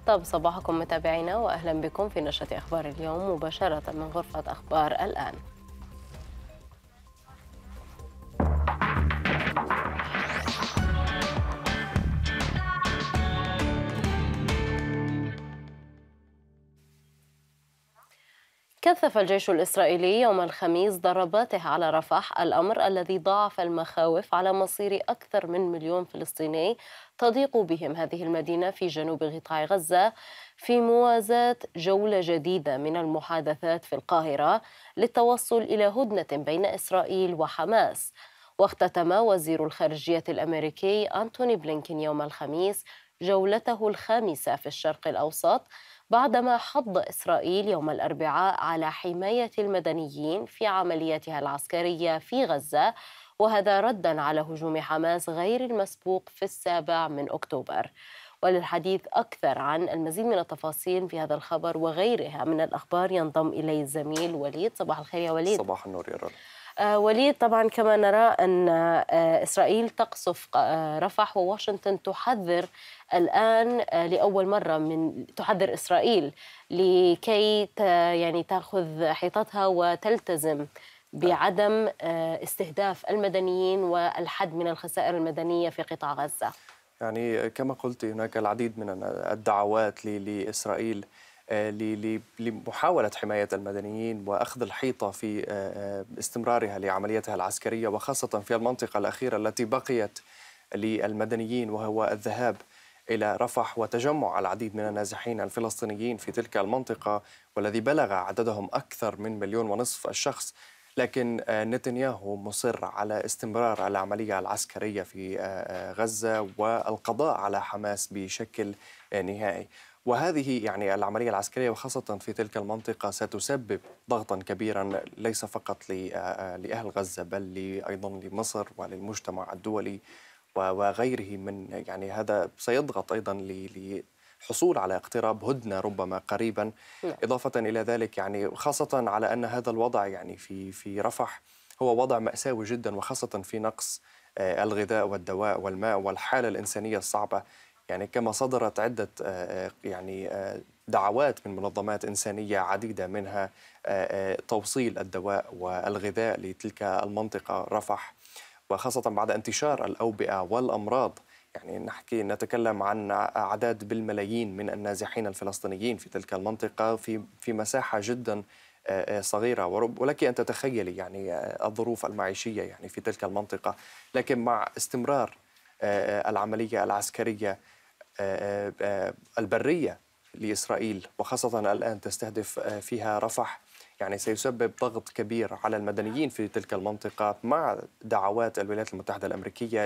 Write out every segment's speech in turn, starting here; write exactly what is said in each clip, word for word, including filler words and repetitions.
طب صباحكم متابعينا وأهلا بكم في نشرة أخبار اليوم مباشرة من غرفة أخبار الآن. كثف الجيش الإسرائيلي يوم الخميس ضرباته على رفح، الأمر الذي ضاعف المخاوف على مصير أكثر من مليون فلسطيني تضيق بهم هذه المدينة في جنوب قطاع غزة، في موازاة جولة جديدة من المحادثات في القاهرة للتوصل إلى هدنة بين إسرائيل وحماس. واختتم وزير الخارجية الأمريكي أنتوني بلينكين يوم الخميس جولته الخامسة في الشرق الأوسط بعدما حض إسرائيل يوم الأربعاء على حماية المدنيين في عملياتها العسكرية في غزة، وهذا رداً على هجوم حماس غير المسبوق في السابع من أكتوبر. وللحديث أكثر عن المزيد من التفاصيل في هذا الخبر وغيرها من الأخبار ينضم إلي الزميل وليد. صباح الخير يا وليد. صباح النور يا رب. آه وليد، طبعا كما نرى أن آه إسرائيل تقصف آه رفح، وواشنطن تحذر الآن آه لأول مرة من تحذر إسرائيل لكي يعني تأخذ حيطتها وتلتزم نعم. بعدم آه استهداف المدنيين والحد من الخسائر المدنية في قطاع غزة. يعني كما قلت هناك العديد من الدعوات ل- لإسرائيل آه، ل- ل- لمحاولة حماية المدنيين وأخذ الحيطة في آه، آه، استمرارها لعملياتها العسكرية، وخاصة في المنطقة الأخيرة التي بقيت للمدنيين، وهو الذهاب إلى رفح وتجمع العديد من النازحين الفلسطينيين في تلك المنطقة، والذي بلغ عددهم أكثر من مليون ونصف الشخص. لكن آه، نتنياهو مصر على استمرار العملية العسكرية في آه، آه، غزة والقضاء على حماس بشكل آه، نهائي. وهذه يعني العملية العسكرية وخاصة في تلك المنطقة ستسبب ضغطا كبيرا ليس فقط ل- آه، آه، لأهل غزة، بل ل- أيضا لمصر وللمجتمع الدولي و- وغيره من، يعني هذا سيضغط أيضا ل- للحصول على اقتراب هدنة ربما قريبا. نعم. إضافة إلى ذلك يعني خاصة على أن هذا الوضع يعني في في رفح هو وضع مأساوي جدا، وخاصة في نقص آه، الغذاء والدواء والماء والحالة الإنسانية الصعبة. يعني كما صدرت عدة آه، آه، يعني آه، دعوات من منظمات إنسانية عديدة، منها آه، آه، توصيل الدواء والغذاء لتلك المنطقة رفح، وخاصة بعد انتشار الأوبئة والأمراض. يعني نحكي نتكلم عن أعداد بالملايين من النازحين الفلسطينيين في تلك المنطقة في في مساحة جدا آه، آه، صغيرة، ورب- ولك أن تتخيلي يعني آه، الظروف المعيشية يعني في تلك المنطقة. لكن مع استمرار آه، آه، العملية العسكرية آه، آه، البرية لإسرائيل، وخاصة الآن تستهدف آه، فيها رفح، يعني سيسبب ضغط كبير على المدنيين في تلك المنطقة، مع دعوات الولايات المتحدة الأمريكية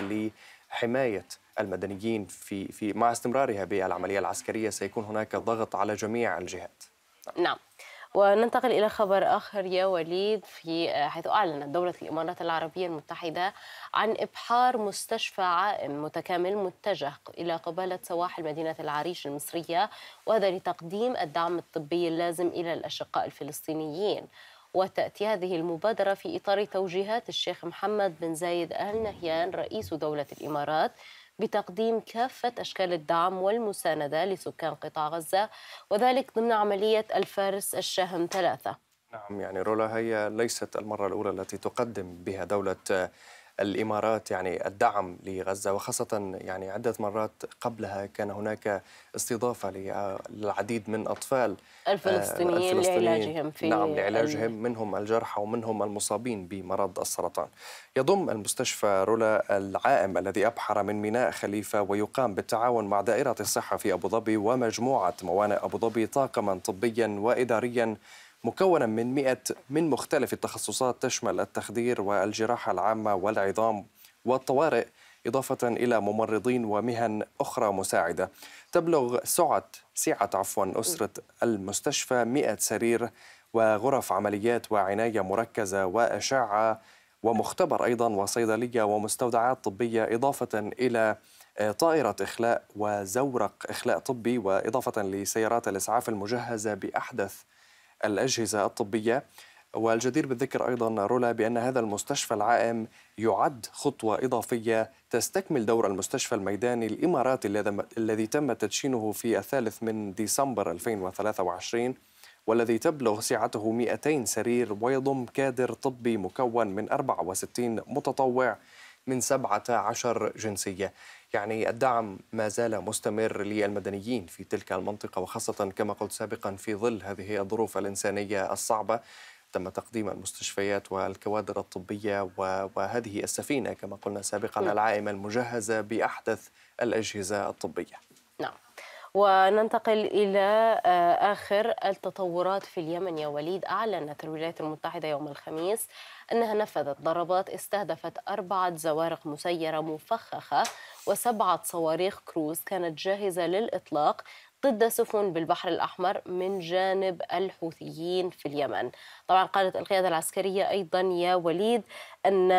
لحماية المدنيين في في مع استمرارها بالعملية العسكرية. سيكون هناك ضغط على جميع الجهات. نعم. وننتقل إلى خبر آخر يا وليد، في حيث أعلنت دولة الإمارات العربية المتحدة عن إبحار مستشفى عائم متكامل متجه إلى قبالة سواحل مدينة العريش المصرية، وهذا لتقديم الدعم الطبي اللازم إلى الأشقاء الفلسطينيين. وتأتي هذه المبادرة في إطار توجيهات الشيخ محمد بن زايد آل نهيان رئيس دولة الإمارات بتقديم كافة أشكال الدعم والمساندة لسكان قطاع غزة، وذلك ضمن عملية الفارس الشاهم ثلاثة. نعم، يعني رولا، هي ليست المرة الأولى التي تقدم بها دولة آه، الإمارات يعني الدعم لغزة، وخاصة يعني عدة مرات قبلها كان هناك استضافة للعديد من أطفال آه، الفلسطينيين الفلسطينيين، لعلاجهم في نعم، ال... لعلاجهم، منهم الجرحى ومنهم المصابين بمرض السرطان. يضم المستشفى رولا العائم الذي أبحر من ميناء خليفة، ويقام بالتعاون مع دائرة الصحة في أبو ظبي ومجموعة موانئ أبو ظبي طاقما طبيا وإداريا مكونا من مئة من مختلف التخصصات، تشمل التخدير والجراحة العامة والعظام والطوارئ، إضافة إلى ممرضين ومهن أخرى مساعدة. تبلغ سعة سعة عفوا أسرة المستشفى مئة سرير وغرف عمليات وعناية مركزة وأشعة ومختبر أيضا وصيدلية ومستودعات طبية، إضافة إلى آه، طائرة إخلاء وزورق إخلاء طبي، وإضافة لسيارات الإسعاف المجهزة بأحدث الأجهزة الطبية. والجدير بالذكر أيضا رولا بأن هذا المستشفى العائم يعد خطوة إضافية تستكمل دور المستشفى الميداني الإماراتي الذي الذي تم تدشينه في الثالث من ديسمبر ألفين وثلاثة وعشرين، والذي تبلغ سعته مئتين سرير ويضم كادر طبي مكون من أربعة وستين متطوع من سبعة عشر جنسية. يعني الدعم ما زال مستمر للمدنيين في تلك المنطقة، وخاصة كما قلت سابقا في ظل هذه الظروف الإنسانية الصعبة تم تقديم المستشفيات والكوادر الطبية وهذه السفينة كما قلنا سابقا نعم. العائمة المجهزة بأحدث الأجهزة الطبية. نعم. وننتقل إلى آخر التطورات في اليمن يا وليد. أعلنت الولايات المتحدة يوم الخميس أنها نفذت ضربات استهدفت أربعة زوارق مسيرة مفخخة وسبعة صواريخ كروز كانت جاهزة للإطلاق ضد سفن بالبحر الأحمر من جانب الحوثيين في اليمن. طبعا قالت القيادة العسكرية أيضا يا وليد أن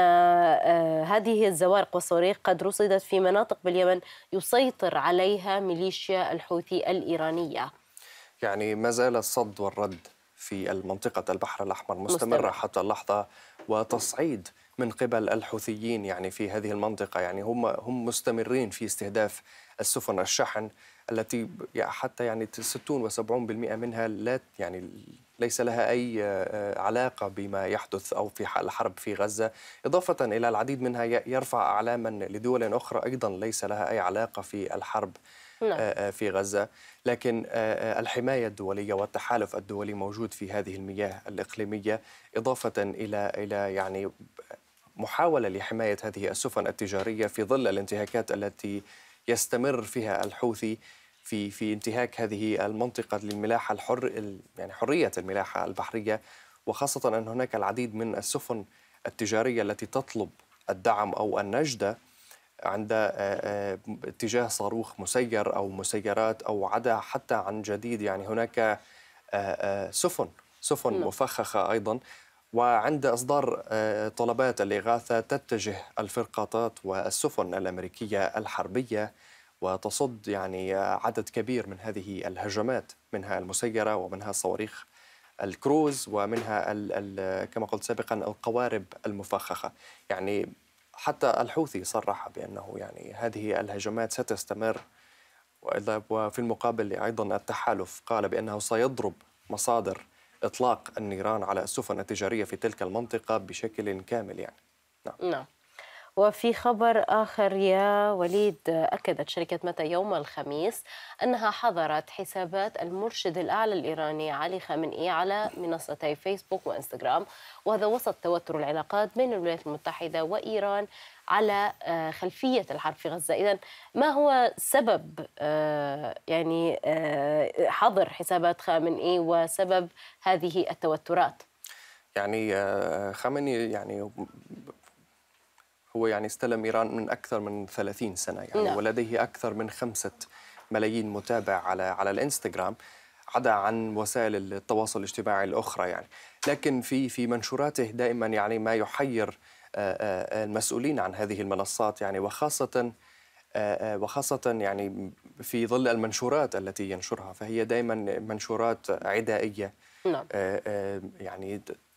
هذه الزوارق والصواريخ قد رصدت في مناطق باليمن يسيطر عليها ميليشيا الحوثي الإيرانية. يعني ما زال الصد والرد في المنطقة البحر الأحمر مستمرة مستمر. حتى اللحظة، وتصعيد من قبل الحوثيين يعني في هذه المنطقة، يعني هم هم مستمرين في استهداف السفن الشحن التي حتى يعني ستين وسبعين بالمئة منها لا يعني ليس لها أي علاقة بما يحدث أو في الحرب في غزة، إضافة إلى العديد منها يرفع أعلاما لدول أخرى أيضا ليس لها أي علاقة في الحرب نعم. في غزة. لكن الحماية الدولية والتحالف الدولي موجود في هذه المياه الإقليمية، إضافة إلى إلى يعني محاولة لحماية هذه السفن التجارية في ظل الانتهاكات التي يستمر فيها الحوثي في في انتهاك هذه المنطقة للملاحة الحر يعني حرية الملاحة البحرية، وخاصة أن هناك العديد من السفن التجارية التي تطلب الدعم أو النجدة عند اتجاه صاروخ مسير أو مسيرات أو عدا حتى عن جديد. يعني هناك سفن سفن نعم. مفخخة أيضا، وعند إصدار طلبات الإغاثة تتجه الفرقاطات والسفن الأمريكية الحربية وتصد يعني عدد كبير من هذه الهجمات، منها المسيرة ومنها صواريخ الكروز ومنها ال ال كما قلت سابقا القوارب المفخخة. يعني حتى الحوثي صرح بأنه يعني هذه الهجمات ستستمر، وفي المقابل أيضا التحالف قال بأنه سيضرب مصادر إطلاق النيران على السفن التجارية في تلك المنطقة بشكل كامل يعني. نعم. نعم. وفي خبر آخر يا وليد، أكدت شركة متى يوم الخميس أنها حظرت حسابات المرشد الأعلى الإيراني علي خامنئي على منصتي فيسبوك وإنستغرام، وهذا وسط توتر العلاقات بين الولايات المتحدة وإيران على خلفية الحرب في غزة. إذن ما هو سبب يعني حظر حسابات خامنئي وسبب هذه التوترات؟ يعني خامنئي يعني هو يعني استلم إيران من أكثر من ثلاثين سنة يعني نعم. ولديه أكثر من خمسة ملايين متابع على على الإنستغرام، عدا عن وسائل التواصل الاجتماعي الأخرى يعني. لكن في في منشوراته دائما يعني ما يحير المسؤولين عن هذه المنصات يعني، وخاصة وخاصة يعني في ظل المنشورات التي ينشرها، فهي دائما منشورات عدائية. نعم. يعني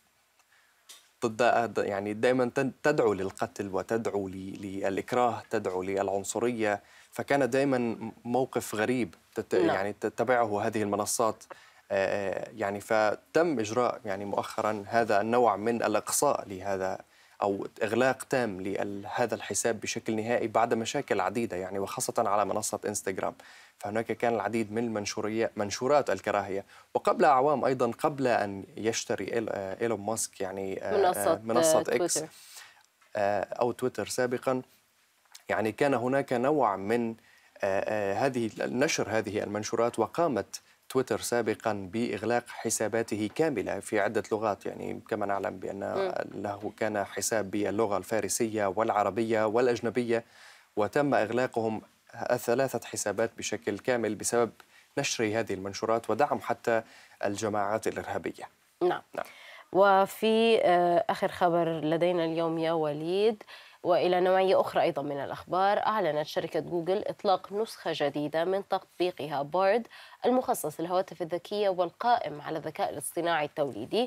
ضد يعني دائما تدعو للقتل وتدعو للإكراه، تدعو للعنصرية، فكان دائما موقف غريب يعني تتبعه هذه المنصات يعني. فتم إجراء يعني مؤخرا هذا النوع من الإقصاء لهذا أو إغلاق تام لهذا الحساب بشكل نهائي بعد مشاكل عديدة يعني، وخاصة على منصة إنستغرام. فهناك كان العديد من المنشوريات منشورات الكراهية. وقبل أعوام أيضا قبل أن يشتري إيلون ماسك يعني منصة, منصة إكس تويتر. أو تويتر سابقا، يعني كان هناك نوع من هذه نشر هذه المنشورات، وقامت تويتر سابقا بإغلاق حساباته كاملة في عدة لغات. يعني كما نعلم بأن له كان حساب باللغة الفارسية والعربية والأجنبية، وتم إغلاقهم ثلاثة حسابات بشكل كامل بسبب نشر هذه المنشورات ودعم حتى الجماعات الإرهابية. نعم. نعم. وفي آخر خبر لدينا اليوم يا وليد، وإلى نوعية أخرى أيضا من الأخبار، أعلنت شركة جوجل إطلاق نسخة جديدة من تطبيقها بارد المخصص للهواتف الذكية والقائم على الذكاء الاصطناعي التوليدي.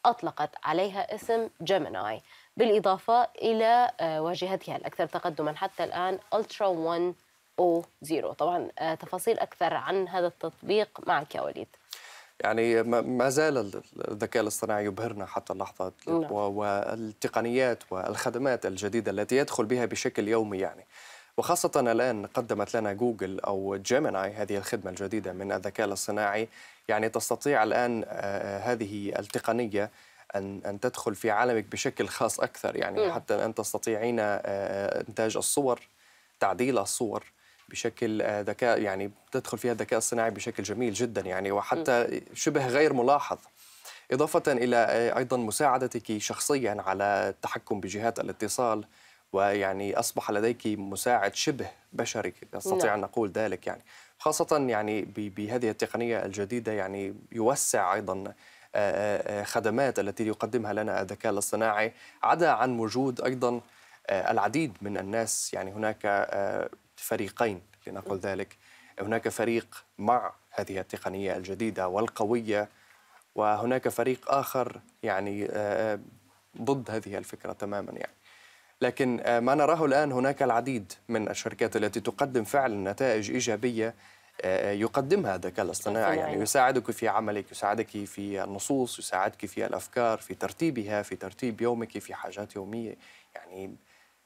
أطلقت عليها اسم جيميناي، بالإضافة إلى آه، واجهتها الأكثر تقدما حتى الآن ألترا مئة وعشرة. طبعا آه، تفاصيل أكثر عن هذا التطبيق معك يا وليد. يعني ما ما زال الذكاء الاصطناعي يبهرنا حتى اللحظة، نعم. و- والتقنيات والخدمات الجديدة التي يدخل بها بشكل يومي يعني. وخاصة الآن قدمت لنا جوجل أو جيميناي هذه الخدمة الجديدة من الذكاء الاصطناعي. يعني تستطيع الآن آه، هذه التقنية أن أن تدخل في عالمك بشكل خاص أكثر، يعني نعم. حتى أن تستطيعين آه، إنتاج الصور، تعديل الصور بشكل آه، ذكاء، يعني تدخل فيها الذكاء الصناعي بشكل جميل جدا يعني، وحتى شبه غير ملاحظ. إضافة إلى آه، أيضا مساعدتك شخصيا على التحكم بجهات الاتصال، ويعني أصبح لديك مساعد شبه بشري، نعم. أستطيع أن أقول ذلك يعني. خاصة يعني ب- بهذه التقنية الجديدة يعني يوسع أيضا آه، آه، آه، خدمات التي يقدمها لنا الذكاء الاصطناعي، عدا عن وجود أيضا آه، العديد من الناس. يعني هناك آه، فريقين لنقل ذلك، هناك فريق مع هذه التقنية الجديدة والقوية، وهناك فريق آخر يعني آه، ضد هذه الفكرة تماما يعني. لكن آه، ما نراه الآن هناك العديد من الشركات التي تقدم فعلا نتائج إيجابية آه، يقدمها الذكاء الاصطناعي، يعني الاصطناعي. يساعدك في عملك، يساعدك في النصوص، يساعدك في الأفكار، في ترتيبها، في ترتيب يومك، في حاجات يومية يعني.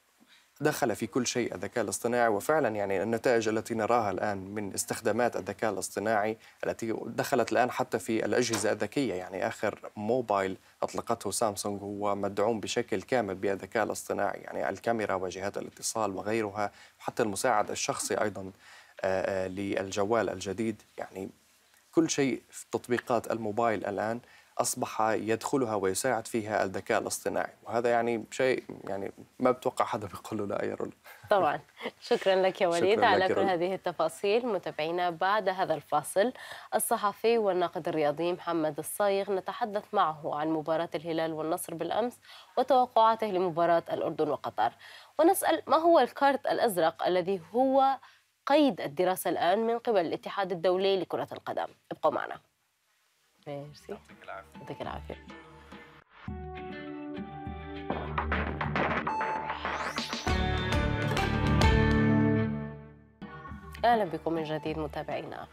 دخل في كل شيء الذكاء الاصطناعي. وفعلا يعني النتائج التي نراها الآن من استخدامات الذكاء الاصطناعي التي دخلت الآن حتى في الأجهزة الذكية، يعني آخر موبايل أطلقته سامسونج هو مدعوم بشكل كامل بالذكاء الاصطناعي، يعني الكاميرا وجهات الاتصال وغيرها، وحتى المساعد الشخصي أيضا آه، آه، للجوال الجديد. يعني كل شيء في تطبيقات الموبايل الآن أصبح يدخلها ويساعد فيها الذكاء الاصطناعي، وهذا يعني شيء يعني ما بتوقع حدا بيقول له لا يا رول. طبعا. شكرا لك يا وليد شكرا على لك يا كل رول. هذه التفاصيل. متابعينا، بعد هذا الفاصل الصحفي والناقد الرياضي محمد الصايغ نتحدث معه عن مباراة الهلال والنصر بالأمس وتوقعاته لمباراة الأردن وقطر، ونسأل ما هو الكارت الأزرق الذي هو قيد الدراسة الآن من قبل الاتحاد الدولي لكرة القدم. ابقوا معنا. ميرسي. يعطيك العافية. أهلا بكم من جديد متابعينا.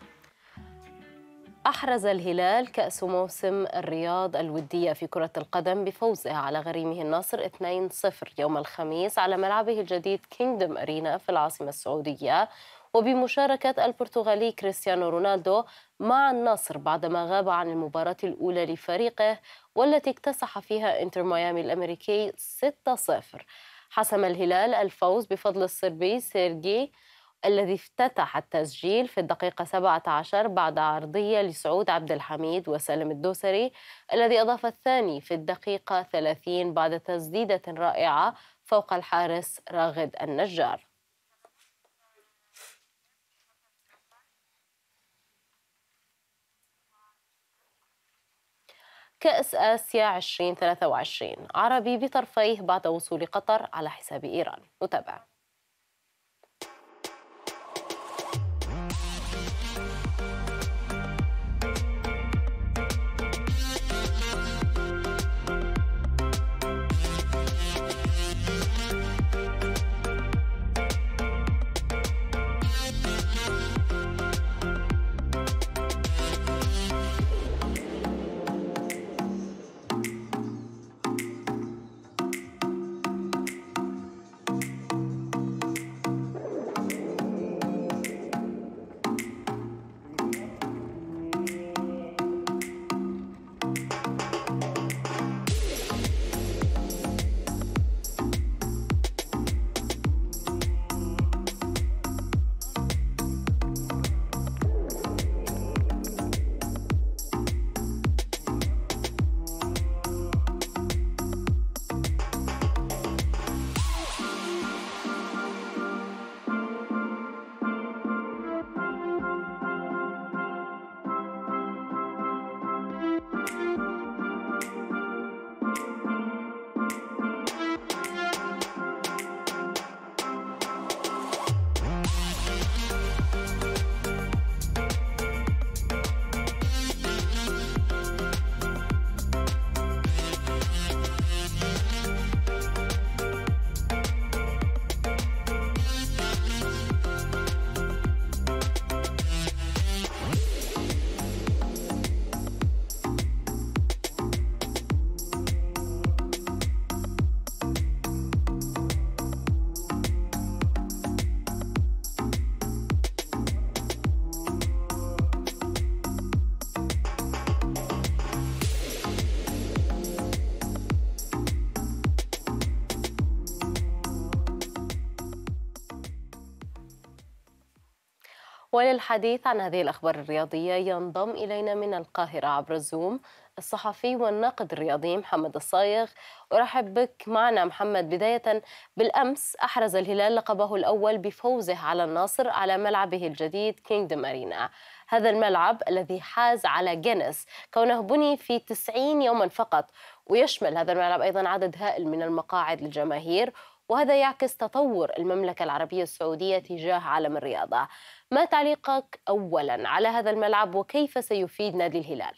أحرز الهلال كأس موسم الرياض الودية في كرة القدم بفوزه على غريمه النصر اثنين صفر يوم الخميس على ملعبه الجديد كينغدوم أرينا في العاصمة السعودية، وبمشاركة البرتغالي كريستيانو رونالدو مع النصر بعدما غاب عن المباراة الأولى لفريقه والتي اكتسح فيها إنتر ميامي الأمريكي ستة صفر. حسم الهلال الفوز بفضل الصربي سيرجي الذي افتتح التسجيل في الدقيقة سبعة عشر بعد عرضية لسعود عبد الحميد وسالم الدوسري، الذي أضاف الثاني في الدقيقة ثلاثين بعد تسديدة رائعة فوق الحارس راغد النجار. كأس آسيا ألفين وثلاثة وعشرين عربي بطرفيه بعد وصول قطر على حساب إيران. نتابع. وللحديث عن هذه الأخبار الرياضية ينضم إلينا من القاهرة عبر الزوم الصحفي والناقد الرياضي محمد الصايغ. أرحب بك معنا محمد. بداية، بالأمس أحرز الهلال لقبه الأول بفوزه على الناصر على ملعبه الجديد كينغدوم أرينا. هذا الملعب الذي حاز على جينيس كونه بني في تسعين يوما فقط، ويشمل هذا الملعب أيضا عدد هائل من المقاعد للجماهير، وهذا يعكس تطور المملكة العربية السعودية تجاه عالم الرياضة. ما تعليقك أولا على هذا الملعب وكيف سيفيد نادي الهلال؟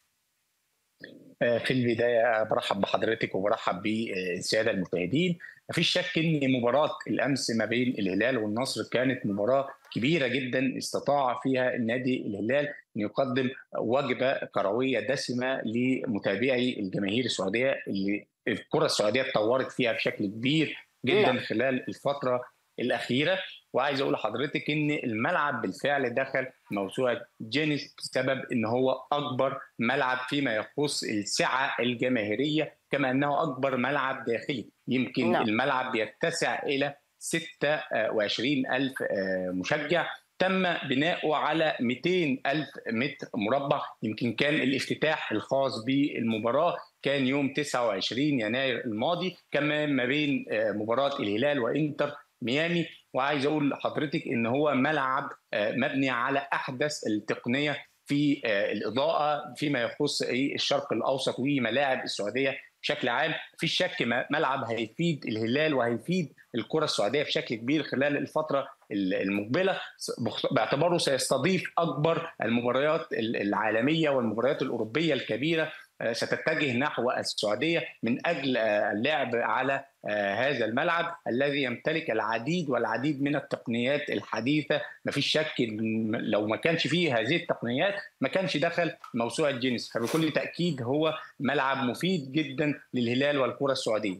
في البداية برحب بحضرتك وبرحب بالسادة المشاهدين. مفيش شك ان مباراة الامس ما بين الهلال والنصر كانت مباراة كبيرة جدا استطاع فيها النادي الهلال ان يقدم وجبة كروية دسمة لمتابعي الجماهير السعودية اللي الكرة السعودية اتطورت فيها بشكل كبير جدا نعم. خلال الفترة الأخيرة. وعايز اقول لحضرتك ان الملعب بالفعل دخل موسوعه جينيس بسبب ان هو اكبر ملعب فيما يخص السعه الجماهيريه، كما انه اكبر ملعب داخلي. يمكن نعم. الملعب بيتسع الى ستة وعشرين ألف مشجع، تم بناؤه على مئتين ألف متر مربع. يمكن كان الافتتاح الخاص بالمباراه كان يوم تسعة وعشرين يناير الماضي، كمان ما بين مباراه الهلال وانتر ميامي. وعايز اقول لحضرتك ان هو ملعب مبني على احدث التقنيه في الاضاءه فيما يخص الشرق الاوسط وملاعب السعوديه بشكل عام. في شك ملعب هيفيد الهلال وهيفيد الكره السعوديه بشكل كبير خلال الفتره المقبله، باعتباره سيستضيف اكبر المباريات العالميه والمباريات الاوروبيه الكبيره ستتجه نحو السعوديه من اجل اللعب على هذا الملعب الذي يمتلك العديد والعديد من التقنيات الحديثه. ما فيش شك لو ما كانش فيه هذه التقنيات ما كانش دخل موسوعه جينيس، فبكل تاكيد هو ملعب مفيد جدا للهلال والكره السعوديه.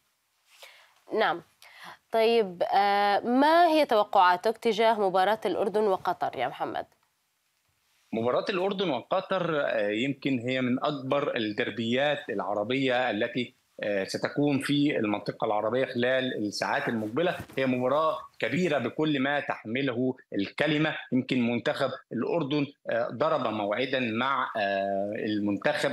نعم. طيب، ما هي توقعاتك تجاه مباراة الأردن وقطر يا محمد؟ مباراة الأردن وقطر يمكن هي من أكبر الدربيات العربية التي ستكون في المنطقة العربية خلال الساعات المقبلة. هي مباراة كبيرة بكل ما تحمله الكلمة. يمكن منتخب الأردن ضرب موعدا مع المنتخب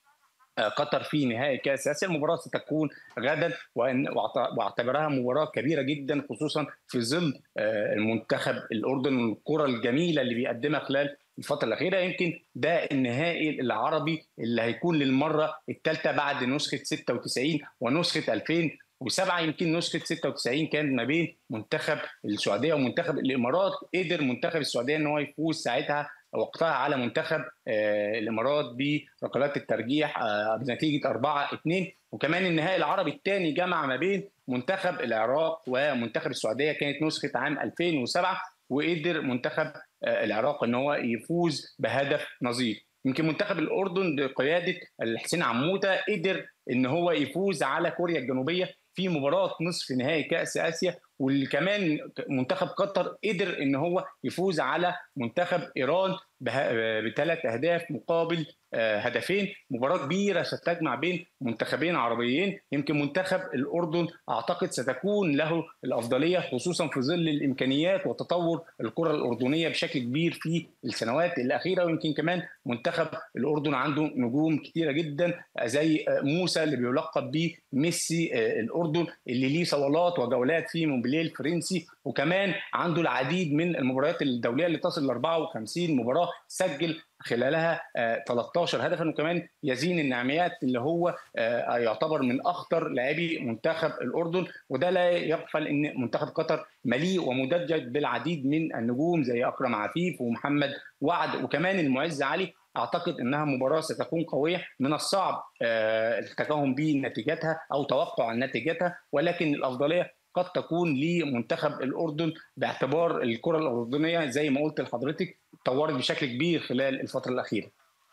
قطر في نهائي كاس اسيا. المباراه ستكون غدا واعتبرها مباراه كبيره جدا، خصوصا في ظل المنتخب الاردن والكره الجميله اللي بيقدمها خلال الفتره الاخيره. يمكن ده النهائي العربي اللي هيكون للمره الثالثه بعد نسخه ستة وتسعين ونسخه ألفين وسبعة. يمكن نسخه ستة وتسعين كانت ما بين منتخب السعوديه ومنتخب الامارات، قدر منتخب السعوديه ان هو يفوز ساعتها وقتها على منتخب الامارات بركلات الترجيح بنتيجه أربعة اثنين. وكمان النهائي العربي الثاني جمع ما بين منتخب العراق ومنتخب السعوديه، كانت نسخه عام ألفين وسبعة، وقدر منتخب العراق ان هو يفوز بهدف نظيف. يمكن منتخب الاردن بقياده الحسين عموته قدر ان هو يفوز على كوريا الجنوبيه في مباراه نصف نهائي كاس اسيا، وكمان منتخب قطر قدر ان هو يفوز على منتخب ايران بثلاث اهداف مقابل هدفين. مباراه كبيره ستجمع بين منتخبين عربيين. يمكن منتخب الاردن اعتقد ستكون له الافضليه، خصوصا في ظل الامكانيات وتطور الكره الاردنيه بشكل كبير في السنوات الاخيره. ويمكن كمان منتخب الاردن عنده نجوم كثيره جدا زي موسى اللي بيلقب بميسي الاردن، اللي ليه صولات وجولات في مونبليه الفرنسي، وكمان عنده العديد من المباريات الدوليه اللي تصل ل أربعة وخمسين مباراه سجل خلالها ثلاثة عشر هدفا. وكمان يزين النعميات اللي هو يعتبر من اخطر لاعبي منتخب الاردن. وده لا يغفل ان منتخب قطر مليء ومدجج بالعديد من النجوم زي اكرم عفيف ومحمد وعد وكمان المعز علي. اعتقد انها مباراه ستكون قويه، من الصعب التفاهم بنتيجتها او توقع نتيجتها، ولكن الافضليه قد تكون لمنتخب الاردن باعتبار الكره الاردنيه زي ما قلت لحضرتك تطورت بشكل كبير خلال الفتره الاخيره.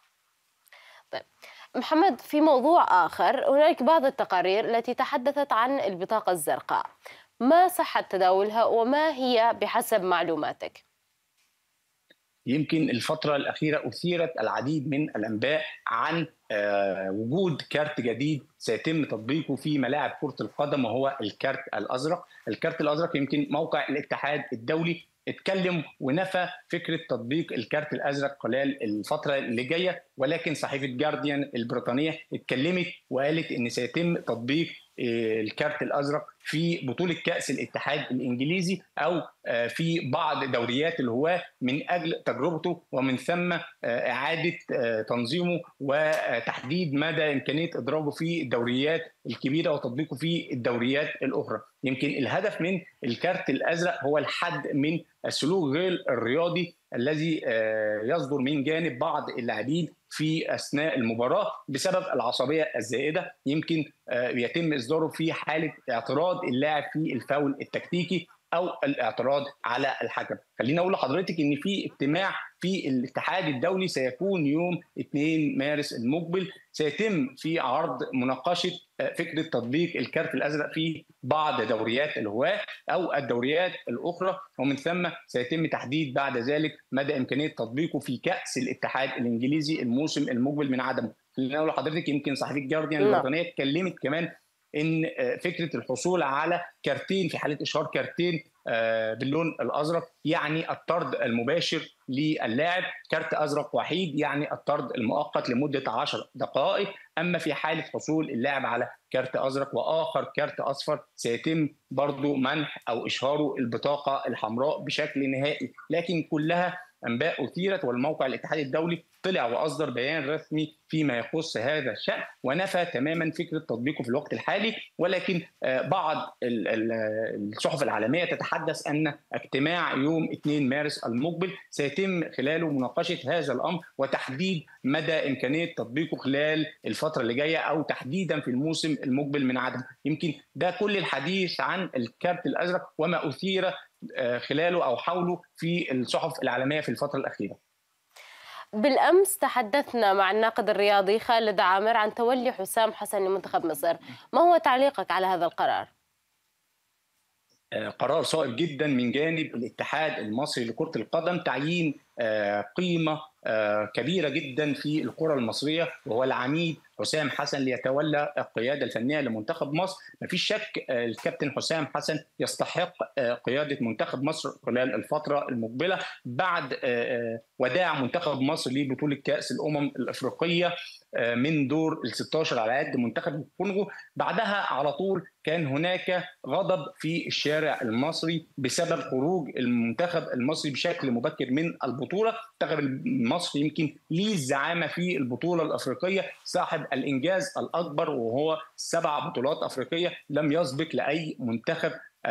طيب محمد، في موضوع آخر، هناك بعض التقارير التي تحدثت عن البطاقة الزرقاء، ما صحة تداولها وما هي بحسب معلوماتك؟ يمكن الفترة الأخيرة أثيرت العديد من الأنباء عن وجود كارت جديد سيتم تطبيقه في ملاعب كرة القدم، وهو الكارت الأزرق. الكارت الأزرق يمكن موقع الاتحاد الدولي اتكلم ونفى فكره تطبيق الكارت الازرق خلال الفتره اللي جايه، ولكن صحيفه جارديان البريطانيه اتكلمت وقالت ان سيتم تطبيق الكارت الازرق في بطوله كاس الاتحاد الانجليزي او في بعض دوريات الهواه من اجل تجربته، ومن ثم اعاده تنظيمه وتحديد مدى امكانيه اضرابه في الدوريات الكبيره وتطبيقه في الدوريات الاخرى. يمكن الهدف من الكارت الازرق هو الحد من السلوك غير الرياضي الذي يصدر من جانب بعض اللاعبين في اثناء المباراه بسبب العصبيه الزائده، يمكن يتم اصداره في حاله اعتراض اللاعب في الفاول التكتيكي او الاعتراض على الحكم. خليني اقول لحضرتك ان في اجتماع في الاتحاد الدولي سيكون يوم اثنين مارس المقبل، سيتم في عرض مناقشه فكره تطبيق الكارت الازرق في بعض دوريات الهواه او الدوريات الاخرى، ومن ثم سيتم تحديد بعد ذلك مدى امكانيه تطبيقه في كاس الاتحاد الانجليزي الموسم المقبل من عدمه. خليني اقول لحضرتك يمكن صحيفه جارديان البريطانيه اتكلمت كمان ان فكره الحصول على كارتين في حاله اشهار كارتين باللون الازرق يعني الطرد المباشر للاعب، كارت ازرق وحيد يعني الطرد المؤقت لمده عشر دقائق، اما في حاله حصول اللاعب على كارت ازرق واخر كارت اصفر سيتم برضو منح او اشهاره البطاقه الحمراء بشكل نهائي. لكن كلها انباء اثيرت، والموقع الاتحاد الدولي طلع واصدر بيان رسمي فيما يخص هذا الشان ونفى تماما فكره تطبيقه في الوقت الحالي، ولكن بعض الصحف العالميه تتحدث ان اجتماع يوم اثنين مارس المقبل سيتم خلاله مناقشه هذا الامر وتحديد مدى امكانيه تطبيقه خلال الفتره اللي جايه او تحديدا في الموسم المقبل من عدم. يمكن ده كل الحديث عن الكارت الازرق وما اثير خلاله او حوله في الصحف العالميه في الفتره الاخيره. بالأمس تحدثنا مع الناقد الرياضي خالد عامر عن تولي حسام حسن لمنتخب مصر، ما هو تعليقك على هذا القرار؟ قرار صائب جدا من جانب الاتحاد المصري لكرة القدم، تعيين قيمة كبيرة جدا في الكرة المصرية وهو العميد حسام حسن ليتولى القيادة الفنية لمنتخب مصر. ما فيش شك الكابتن حسام حسن يستحق قيادة منتخب مصر خلال الفترة المقبلة بعد وداع منتخب مصر لبطولة كأس الأمم الأفريقية من دور ال ستة عشر على يد منتخب الكونغو. بعدها على طول كان هناك غضب في الشارع المصري بسبب خروج المنتخب المصري بشكل مبكر من البطولة. المنتخب المصري يمكن ليه الزعامة في البطولة الأفريقية، صاحب الإنجاز الأكبر وهو سبع بطولات أفريقية، لم يسبق لأي منتخب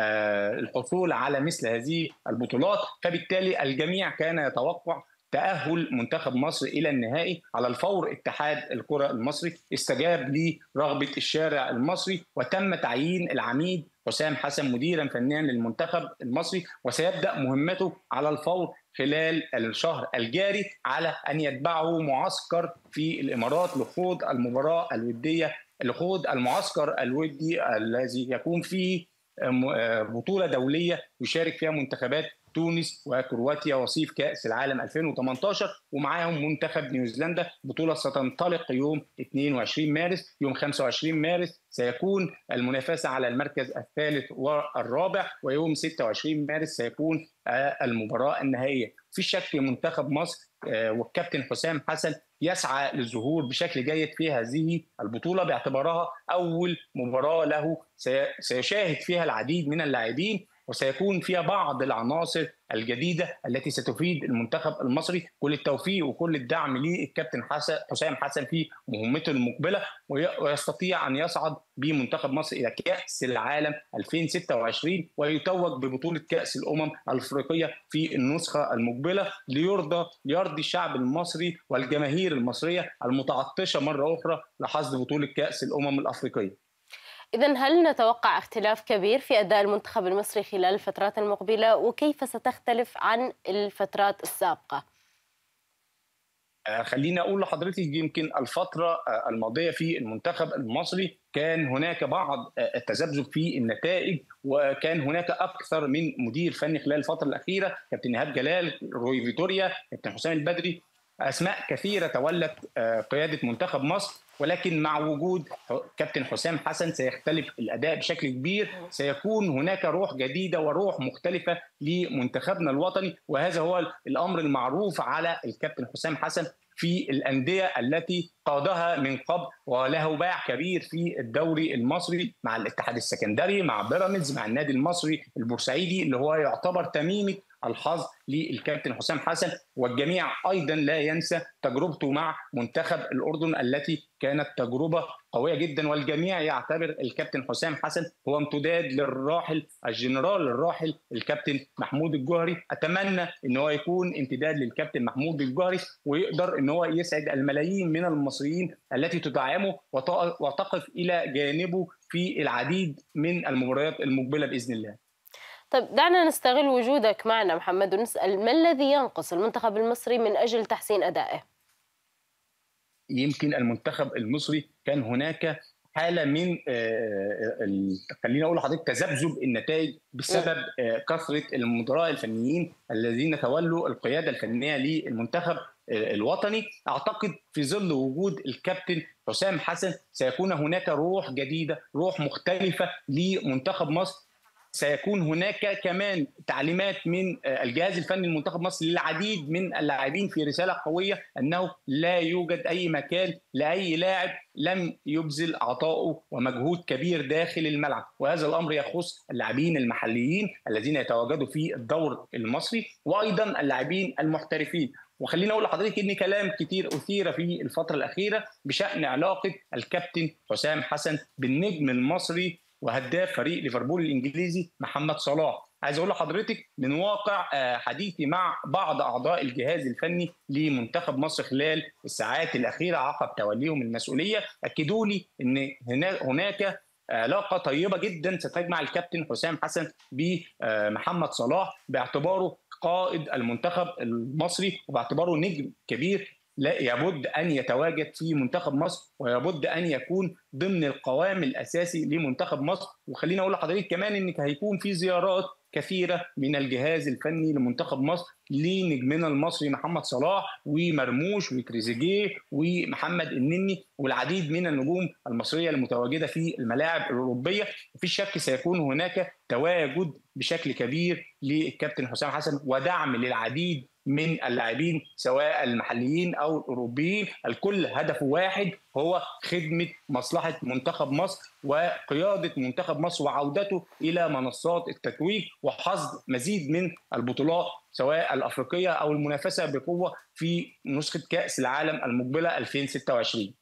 الحصول على مثل هذه البطولات، فبالتالي الجميع كان يتوقع تأهل منتخب مصر إلى النهائي. على الفور اتحاد الكرة المصري استجاب لرغبة الشارع المصري وتم تعيين العميد حسام حسن مديرا فنيا للمنتخب المصري، وسيبدأ مهمته على الفور خلال الشهر الجاري على أن يتبعه معسكر في الإمارات لخوض المباراة الودية لخوض المعسكر الودي الذي يكون فيه بطولة دولية يشارك فيها منتخبات تونس وكرواتيا وصيف كأس العالم ألفين وثمانية عشر، ومعاهم منتخب نيوزيلندا. بطولة ستنطلق يوم اثنين وعشرين مارس. يوم خمسة وعشرين مارس سيكون المنافسة على المركز الثالث والرابع، ويوم ستة وعشرين مارس سيكون المباراة النهائية. في شك منتخب مصر والكابتن حسام حسن يسعى للظهور بشكل جيد في هذه البطولة باعتبارها أول مباراة له سيشاهد فيها العديد من اللاعبين، وسيكون فيها بعض العناصر الجديدة التي ستفيد المنتخب المصري. كل التوفيق وكل الدعم للكابتن حسن حسام حسن في مهمته المقبلة، ويستطيع أن يصعد بمنتخب مصر إلى كأس العالم ألفين وستة وعشرين ويتوج ببطولة كأس الأمم الأفريقية في النسخة المقبلة ليرضى يرضي الشعب المصري والجماهير المصرية المتعطشة مرة أخرى لحصد بطولة كأس الأمم الأفريقية. إذن هل نتوقع اختلاف كبير في أداء المنتخب المصري خلال الفترات المقبلة، وكيف ستختلف عن الفترات السابقة؟ خليني أقول لحضرتك يمكن الفترة الماضية في المنتخب المصري كان هناك بعض التذبذب في النتائج، وكان هناك أكثر من مدير فني خلال الفترة الأخيرة، كابتن إيهاب جلال، روي فيتوريا، كابتن حسام البدري، أسماء كثيرة تولت قيادة منتخب مصر. ولكن مع وجود كابتن حسام حسن سيختلف الأداء بشكل كبير، سيكون هناك روح جديدة وروح مختلفة لمنتخبنا الوطني، وهذا هو الأمر المعروف على الكابتن حسام حسن في الأندية التي قادها من قبل، وله باع كبير في الدوري المصري مع الاتحاد السكندري، مع بيراميدز، مع النادي المصري البورسعيدي اللي هو يعتبر تميمة الحظ للكابتن حسام حسن. والجميع أيضا لا ينسى تجربته مع منتخب الأردن التي كانت تجربة قوية جدا، والجميع يعتبر الكابتن حسام حسن هو امتداد للراحل الجنرال الراحل الكابتن محمود الجوهري. أتمنى أن هو يكون امتداد للكابتن محمود الجوهري، ويقدر أن هو يسعد الملايين من المصريين التي تدعمه وتقف إلى جانبه في العديد من المباريات المقبلة بإذن الله. طيب دعنا نستغل وجودك معنا محمد ونسأل، ما الذي ينقص المنتخب المصري من أجل تحسين أدائه؟ يمكن المنتخب المصري كان هناك حالة من خلينا أقول لحضرتك تذبذب النتائج بسبب كثرة المدراء الفنيين الذين تولوا القيادة الفنية للمنتخب الوطني. أعتقد في ظل وجود الكابتن حسام حسن سيكون هناك روح جديدة، روح مختلفة لمنتخب مصر. سيكون هناك كمان تعليمات من الجهاز الفني لمنتخب مصر للعديد من اللاعبين في رسالة قوية أنه لا يوجد أي مكان لأي لاعب لم يبذل عطاؤه ومجهود كبير داخل الملعب، وهذا الأمر يخص اللاعبين المحليين الذين يتواجدوا في الدور المصري وأيضا اللاعبين المحترفين. وخلينا أقول لحضرتك إن كلام كتير أثير في الفترة الأخيرة بشأن علاقة الكابتن حسام حسن بالنجم المصري وهداف فريق ليفربول الانجليزي محمد صلاح. عايز اقول لحضرتك من واقع حديثي مع بعض اعضاء الجهاز الفني لمنتخب مصر خلال الساعات الاخيره عقب توليهم المسؤوليه، اكدوا لي ان هناك علاقه طيبه جدا ستجمع الكابتن حسام حسن بمحمد صلاح باعتباره قائد المنتخب المصري وباعتباره نجم كبير لا يبد أن يتواجد في منتخب مصر ويبد أن يكون ضمن القوام الأساسي لمنتخب مصر. وخلينا أقول لحضرتك كمان إن هيكون في زيارات كثيرة من الجهاز الفني لمنتخب مصر لنجمنا المصري محمد صلاح ومرموش وتريزيجيه ومحمد النني والعديد من النجوم المصرية المتواجدة في الملاعب الأوروبية. وفي شك سيكون هناك تواجد بشكل كبير للكابتن حسام حسن ودعم للعديد من اللاعبين سواء المحليين أو الأوروبيين، الكل هدفه واحد هو خدمة مصلحة منتخب مصر وقيادة منتخب مصر وعودته إلى منصات التتويج وحصد مزيد من البطولات سواء الأفريقية أو المنافسة بقوة في نسخة كأس العالم المقبلة ألفين وستة وعشرين.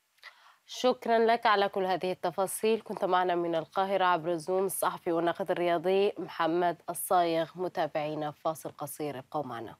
شكرا لك على كل هذه التفاصيل. كنت معنا من القاهرة عبر زوم الصحفي والناقد الرياضي محمد الصايغ. متابعينا فاصل قصير، ابقوا معنا.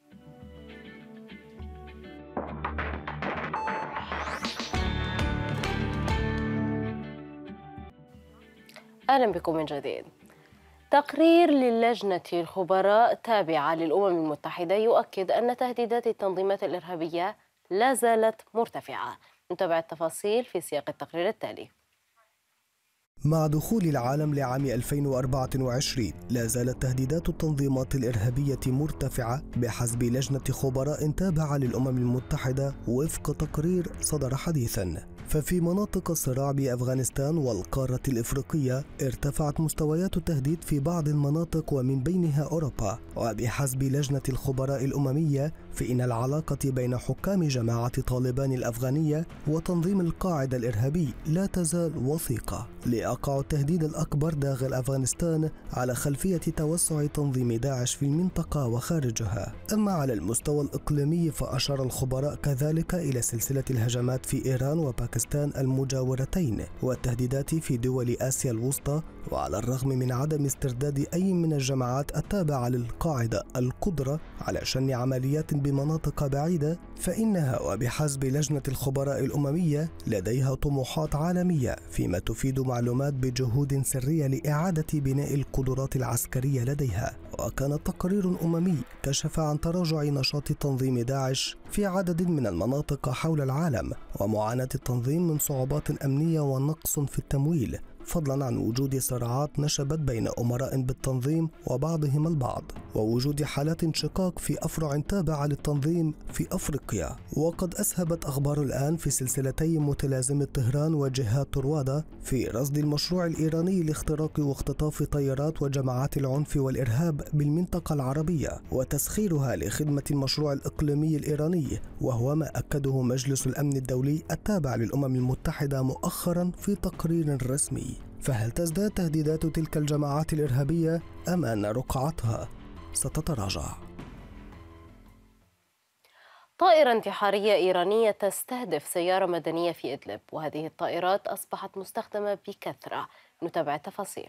أهلا بكم من جديد. تقرير للجنة الخبراء التابعة للأمم المتحدة يؤكد أن تهديدات التنظيمات الإرهابية لا زالت مرتفعة. نتابع التفاصيل في سياق التقرير التالي. مع دخول العالم لعام ألفين وأربعة وعشرين لا زالت تهديدات التنظيمات الإرهابية مرتفعة بحسب لجنة خبراء تابعة للأمم المتحدة وفق تقرير صدر حديثاً. ففي مناطق الصراع بأفغانستان والقارة الإفريقية ارتفعت مستويات التهديد في بعض المناطق ومن بينها أوروبا. وبحسب لجنة الخبراء الأممية فإن العلاقة بين حكام جماعة طالبان الأفغانية وتنظيم القاعدة الإرهابي لا تزال وثيقة، ليقع التهديد الأكبر داخل أفغانستان على خلفية توسع تنظيم داعش في المنطقة وخارجها. أما على المستوى الإقليمي فأشار الخبراء كذلك إلى سلسلة الهجمات في إيران وباكستان المجاورتين والتهديدات في دول آسيا الوسطى. وعلى الرغم من عدم استرداد أي من الجماعات التابعة للقاعدة القدرة على شن عمليات بمناطق بعيدة، فإنها وبحسب لجنة الخبراء الأممية لديها طموحات عالمية، فيما تفيد معلومات بجهود سرية لإعادة بناء القدرات العسكرية لديها. وكان تقرير أممي كشف عن تراجع نشاط تنظيم داعش في عدد من المناطق حول العالم ومعاناة التنظيم من صعوبات أمنية ونقص في التمويل. فضلا عن وجود صراعات نشبت بين أمراء بالتنظيم وبعضهم البعض، ووجود حالات انشقاق في أفرع تابعة للتنظيم في أفريقيا. وقد أسهبت أخبار الآن في سلسلتي متلازمة طهران وجهاد طروادة في رصد المشروع الإيراني لاختراق واختطاف طيارات وجماعات العنف والإرهاب بالمنطقة العربية وتسخيرها لخدمة المشروع الإقليمي الإيراني، وهو ما أكده مجلس الأمن الدولي التابع للأمم المتحدة مؤخرا في تقرير رسمي. فهل تزداد تهديدات تلك الجماعات الإرهابية أم أن رقعتها ستتراجع؟ طائرة انتحارية إيرانية تستهدف سيارة مدنية في إدلب، وهذه الطائرات أصبحت مستخدمة بكثرة. نتابع التفاصيل.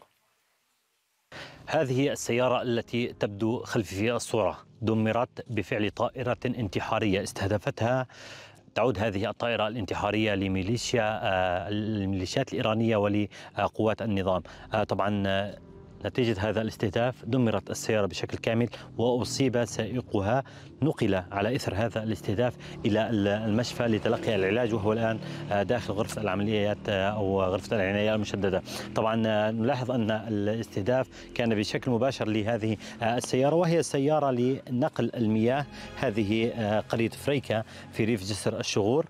هذه السيارة التي تبدو خلفي في الصورة دمرت بفعل طائرة انتحارية استهدفتها. تعود هذه الطائرة الانتحارية لميليشيا الميليشيات الإيرانية ولقوات النظام. طبعا نتيجة هذا الاستهداف دمرت السيارة بشكل كامل وأصيب سائقها. نقل على إثر هذا الاستهداف إلى المشفى لتلقي العلاج، وهو الآن داخل غرفة العمليات أو غرفة العناية المشددة. طبعا نلاحظ أن الاستهداف كان بشكل مباشر لهذه السيارة، وهي سيارة لنقل المياه. هذه قرية فريكة في ريف جسر الشغور،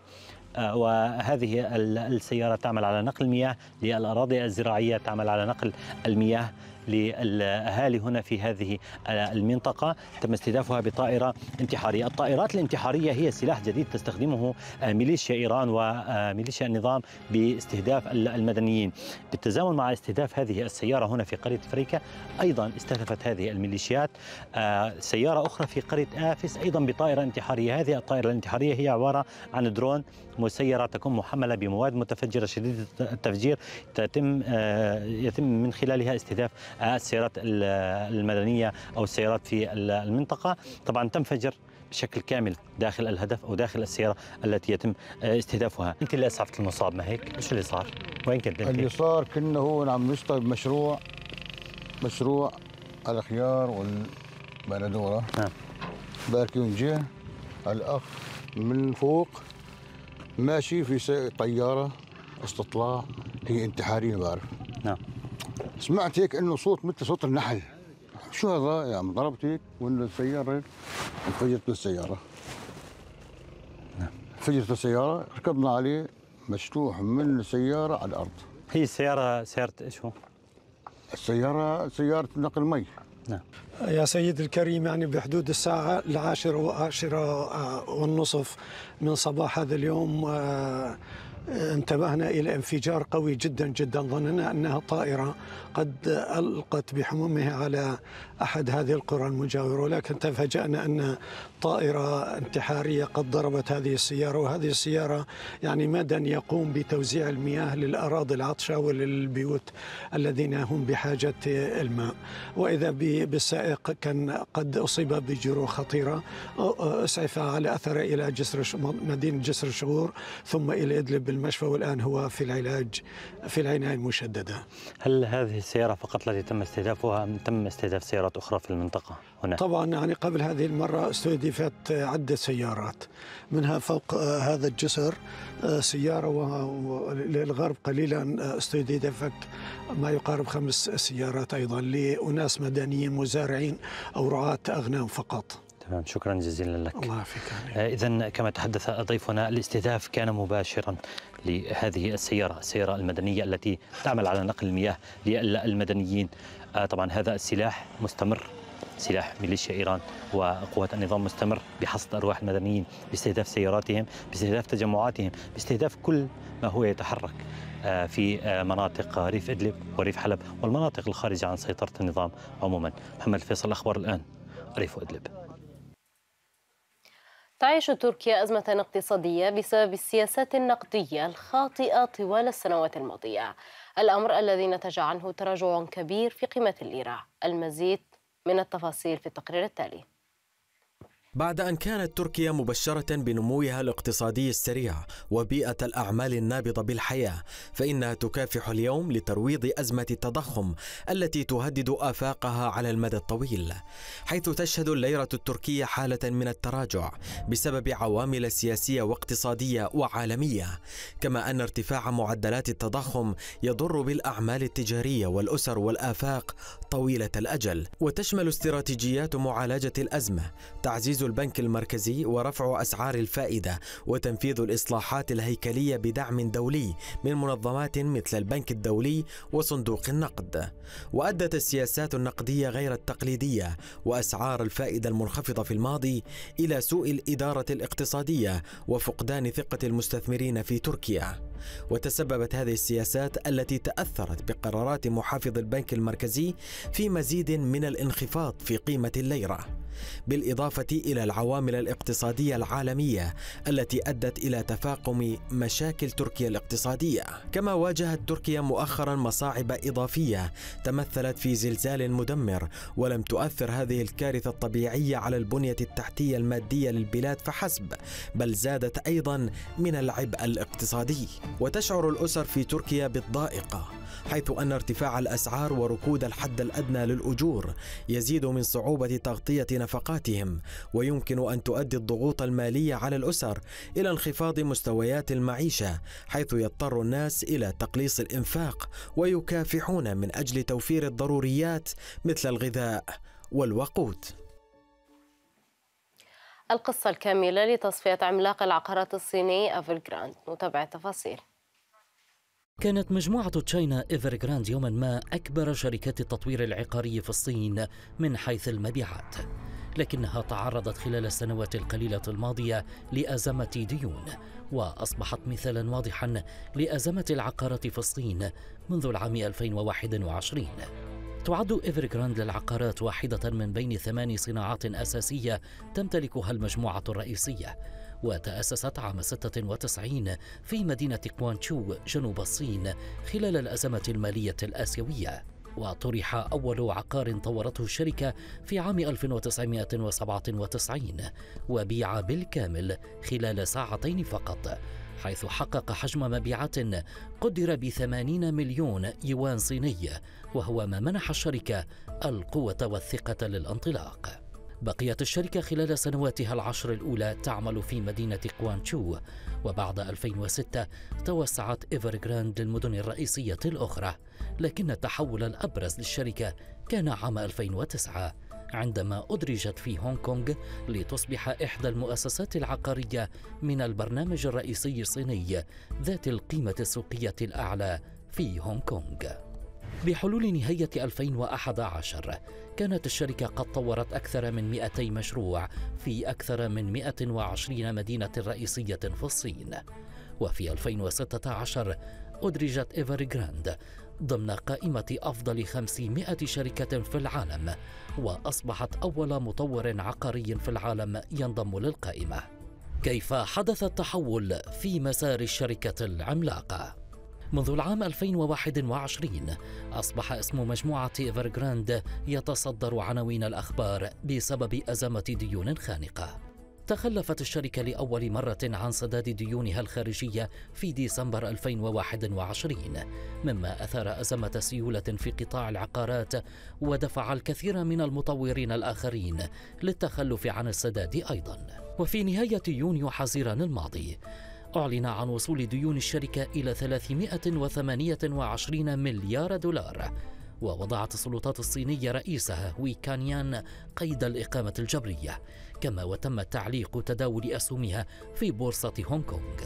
وهذه السيارة تعمل على نقل المياه للأراضي الزراعية، تعمل على نقل المياه للأهالي هنا في هذه المنطقة. تم استهدافها بطائرة انتحارية. الطائرات الانتحارية هي سلاح جديد تستخدمه ميليشيا إيران وميليشيا النظام باستهداف المدنيين. بالتزامن مع استهداف هذه السيارة هنا في قرية فريكة، أيضا استهدفت هذه الميليشيات سيارة أخرى في قرية آفس أيضا بطائرة انتحارية. هذه الطائرة الانتحارية هي عبارة عن درون مسيرة تكون محملة بمواد متفجرة شديدة التفجير، تتم يتم من خلالها استهداف السيارات المدنية أو السيارات في المنطقة. طبعا تنفجر بشكل كامل داخل الهدف أو داخل السيارة التي يتم استهدافها. أنت اللي أسعفت المصاب، ما هيك؟ إيش اللي صار؟ وين كنت أنت؟ اللي صار كنا هو عم نشتغل بمشروع مشروع الخيار والبندورة. نعم. باركين جه الأخ من فوق ماشي في طيارة استطلاع، هي انتحارية بعرف. نعم. سمعت هيك انه صوت مثل صوت النحل. شو هذا يا عم؟ ضربت هيك وانه السيارة انفجرت بالسيارة. نعم. انفجرت السيارة، ركبنا عليه مشلوح من السيارة على الأرض. هي السيارة سيارة ايش هو؟ السيارة سيارة نقل مي. نعم. يا سيد الكريم، يعني بحدود الساعة العاشرة وعاشرة والنصف من صباح هذا اليوم انتبهنا إلى انفجار قوي جدا جدا. ظننا أنها طائرة قد ألقت بحمومها على أحد هذه القرى المجاورة، ولكن تفاجأنا أن طائرة انتحارية قد ضربت هذه السيارة. وهذه السيارة يعني مدن يقوم بتوزيع المياه للأراضي العطشة وللبيوت الذين هم بحاجة الماء. وإذا بالسائق كان قد أصيب بجروح خطيرة، أسعف على أثره إلى جسر مدينة جسر الشغور ثم إلى إدلب بالمشفى، والآن هو في العلاج في العناية المشددة. هل هذه السيارة فقط التي تم استهدافها أم تم استهداف سيارات أخرى في المنطقة هنا؟ طبعا يعني قبل هذه المرة استهدفت عدة سيارات، منها فوق هذا الجسر سيارة، وللغرب قليلا استهدفت ما يقارب خمس سيارات أيضا لأناس مدنيين مزارعين أو رعاة أغنام فقط. تمام، شكرا جزيلا لك. الله يعافيك. إذن كما تحدث ضيفنا، الاستهداف كان مباشرا لهذه السيارة السيارة المدنية التي تعمل على نقل المياه للمدنيين. طبعا هذا السلاح مستمر، سلاح ميليشيا إيران وقوات النظام مستمر بحصد أرواح المدنيين، باستهداف سياراتهم، باستهداف تجمعاتهم، باستهداف كل ما هو يتحرك في مناطق ريف إدلب وريف حلب والمناطق الخارجة عن سيطرة النظام عموما. محمد فيصل، أخبار الآن، ريف إدلب. تعيش تركيا أزمة اقتصادية بسبب السياسات النقدية الخاطئة طوال السنوات الماضية، الأمر الذي نتج عنه تراجع كبير في قيمة الليرة. المزيد من التفاصيل في التقرير التالي. بعد أن كانت تركيا مبشرة بنموها الاقتصادي السريع وبيئة الأعمال النابضة بالحياة، فإنها تكافح اليوم لترويض أزمة التضخم التي تهدد آفاقها على المدى الطويل، حيث تشهد الليرة التركية حالة من التراجع بسبب عوامل سياسية واقتصادية وعالمية، كما أن ارتفاع معدلات التضخم يضر بالأعمال التجارية والأسر والآفاق طويلة الأجل. وتشمل استراتيجيات معالجة الأزمة تعزيز البنك المركزي ورفع أسعار الفائدة وتنفيذ الإصلاحات الهيكلية بدعم دولي من منظمات مثل البنك الدولي وصندوق النقد. وأدت السياسات النقدية غير التقليدية وأسعار الفائدة المنخفضة في الماضي إلى سوء الإدارة الاقتصادية وفقدان ثقة المستثمرين في تركيا. وتسببت هذه السياسات التي تأثرت بقرارات محافظ البنك المركزي في مزيد من الانخفاض في قيمة الليرة، بالإضافة إلى العوامل الاقتصادية العالمية التي أدت إلى تفاقم مشاكل تركيا الاقتصادية. كما واجهت تركيا مؤخرا مصاعب إضافية تمثلت في زلزال مدمر، ولم تؤثر هذه الكارثة الطبيعية على البنية التحتية المادية للبلاد فحسب، بل زادت أيضا من العبء الاقتصادي. وتشعر الأسر في تركيا بالضائقة، حيث أن ارتفاع الأسعار وركود الحد الأدنى للأجور يزيد من صعوبة تغطية نفقاتهم، ويمكن أن تؤدي الضغوط المالية على الأسر إلى انخفاض مستويات المعيشة، حيث يضطر الناس إلى تقليص الإنفاق ويكافحون من أجل توفير الضروريات مثل الغذاء والوقود. القصة الكاملة لتصفية عملاق العقارات الصيني إيفرغراند، نتابع التفاصيل. كانت مجموعة تشاينا إيفرغراند يوما ما أكبر شركات التطوير العقاري في الصين من حيث المبيعات، لكنها تعرضت خلال السنوات القليلة الماضية لأزمة ديون، وأصبحت مثالا واضحا لأزمة العقارات في الصين منذ العام ألفين وواحد وعشرين. تعد إيفرغراند للعقارات واحدة من بين ثمان صناعات أساسية تمتلكها المجموعة الرئيسية، وتأسست عام ستة وتسعين في مدينة كوانشو جنوب الصين خلال الأزمة المالية الآسيوية. وطرح أول عقار طورته الشركة في عام ألف وتسعمائة وسبعة وتسعين، وبيع بالكامل خلال ساعتين فقط، حيث حقق حجم مبيعات قدر بثمانين مليون يوان صيني، وهو ما منح الشركة القوة والثقة للانطلاق. بقيت الشركة خلال سنواتها العشر الأولى تعمل في مدينة كوانشو، وبعد ألفين وستة توسعت إيفرغراند للمدن الرئيسية الأخرى، لكن التحول الأبرز للشركة كان عام ألفين وتسعة عندما أدرجت في هونغ كونغ لتصبح إحدى المؤسسات العقارية من البرنامج الرئيسي الصيني ذات القيمة السوقية الأعلى في هونغ كونغ. بحلول نهاية ألفين وأحد عشر كانت الشركة قد طورت أكثر من مئتي مشروع في أكثر من مئة وعشرين مدينة رئيسية في الصين. وفي ألفين وستة عشر أدرجت إيفرغراند ضمن قائمة أفضل خمسمائة شركة في العالم، وأصبحت أول مطور عقاري في العالم ينضم للقائمة. كيف حدث التحول في مسار الشركة العملاقة؟ منذ العام ألفين وواحد وعشرين أصبح اسم مجموعة إيفرغراند يتصدر عناوين الأخبار بسبب أزمة ديون خانقة. تخلفت الشركة لأول مرة عن سداد ديونها الخارجية في ديسمبر ألفين وواحد وعشرين، مما أثار أزمة سيولة في قطاع العقارات ودفع الكثير من المطورين الآخرين للتخلف عن السداد أيضا. وفي نهاية يونيو حزيران الماضي أعلن عن وصول ديون الشركة إلى ثلاثمائة وثمانية وعشرين مليار دولار، ووضعت السلطات الصينية رئيسها وي كانيان قيد الإقامة الجبرية، كما وتم تعليق تداول أسهمها في بورصة هونغ كونغ.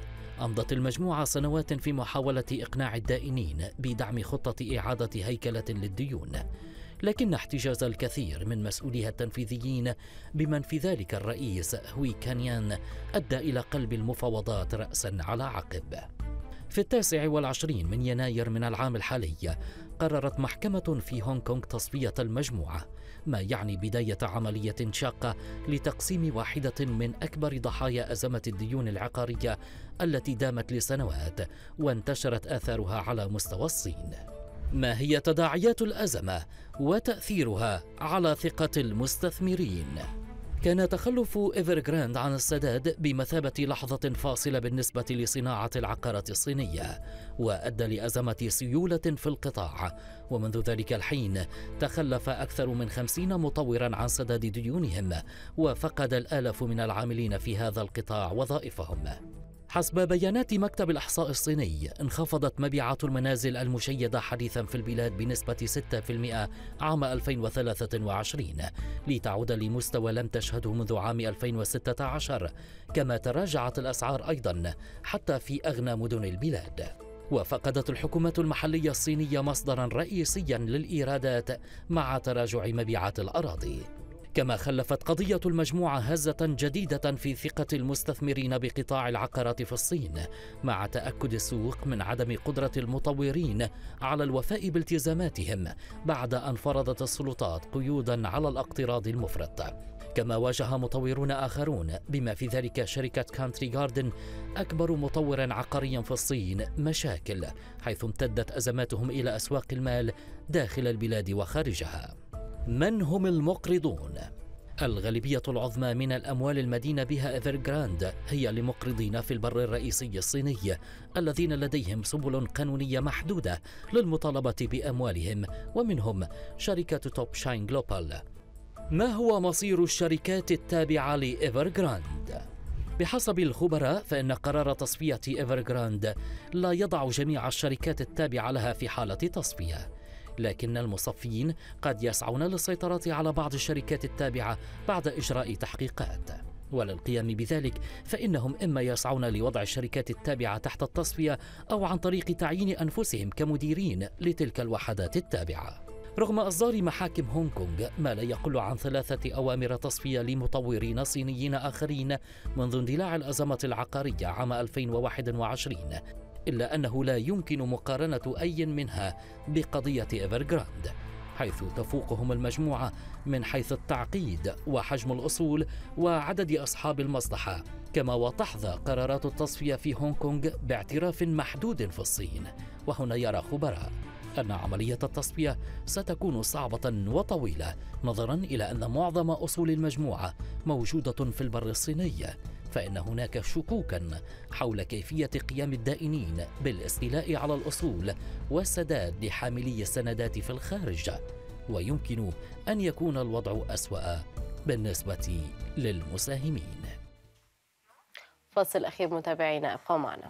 أمضت المجموعة سنوات في محاولة إقناع الدائنين بدعم خطة إعادة هيكلة للديون، لكن احتجاز الكثير من مسؤوليها التنفيذيين بمن في ذلك الرئيس وي كانيان أدى إلى قلب المفاوضات رأسا على عقب. في التاسع والعشرين من يناير من العام الحالي قررت محكمة في هونغ كونغ تصفية المجموعة، ما يعني بداية عملية شاقة لتقسيم واحدة من أكبر ضحايا أزمة الديون العقارية التي دامت لسنوات وانتشرت آثارها على مستوى الصين. ما هي تداعيات الأزمة وتأثيرها على ثقة المستثمرين؟ كان تخلف إيفرغراند عن السداد بمثابة لحظة فاصلة بالنسبة لصناعة العقارات الصينية، وأدى لأزمة سيولة في القطاع، ومنذ ذلك الحين تخلف أكثر من خمسين مطورا عن سداد ديونهم، وفقد الآلاف من العاملين في هذا القطاع وظائفهم. حسب بيانات مكتب الإحصاء الصيني، انخفضت مبيعات المنازل المشيدة حديثا في البلاد بنسبة ستة بالمئة عام ألفين وثلاثة وعشرين لتعود لمستوى لم تشهده منذ عام ألفين وستة عشر، كما تراجعت الأسعار أيضا حتى في أغنى مدن البلاد. وفقدت الحكومة المحلية الصينية مصدرا رئيسيا للإيرادات مع تراجع مبيعات الأراضي. كما خلفت قضية المجموعة هزة جديدة في ثقة المستثمرين بقطاع العقارات في الصين، مع تأكد السوق من عدم قدرة المطورين على الوفاء بالتزاماتهم بعد أن فرضت السلطات قيودا على الاقتراض المفرط. كما واجه مطورون آخرون بما في ذلك شركة كانتري جاردن أكبر مطور عقاري في الصين مشاكل، حيث امتدت أزماتهم إلى أسواق المال داخل البلاد وخارجها. من هم المقرضون؟ الغالبية العظمى من الأموال المدينة بها إيفرغراند هي لمقرضين في البر الرئيسي الصيني الذين لديهم سبل قانونية محدودة للمطالبة بأموالهم، ومنهم شركة توب شاين جلوبال. ما هو مصير الشركات التابعة لإيفرغراند؟ بحسب الخبراء فإن قرار تصفية إيفرغراند لا يضع جميع الشركات التابعة لها في حالة تصفية، لكن المصفيين قد يسعون للسيطرة على بعض الشركات التابعة بعد إجراء تحقيقات، وللقيام بذلك فإنهم إما يسعون لوضع الشركات التابعة تحت التصفية أو عن طريق تعيين أنفسهم كمديرين لتلك الوحدات التابعة. رغم إصدار محاكم هونغ كونغ ما لا يقل عن ثلاثة أوامر تصفية لمطورين صينيين آخرين منذ اندلاع الأزمة العقارية عام ألفين وواحد وعشرين، إلا أنه لا يمكن مقارنة أي منها بقضية إيفرغراند، حيث تفوقهم المجموعة من حيث التعقيد وحجم الأصول وعدد أصحاب المصلحة. كما وتحظى قرارات التصفية في هونغ كونغ باعتراف محدود في الصين، وهنا يرى خبراء أن عملية التصفية ستكون صعبة وطويلة، نظرا إلى أن معظم أصول المجموعة موجودة في البر الصيني، فإن هناك شكوكا حول كيفية قيام الدائنين بالاستيلاء على الأصول والسداد لحاملي السندات في الخارج، ويمكن أن يكون الوضع أسوأ بالنسبة للمساهمين. فاصل أخير متابعينا، ابقوا معنا.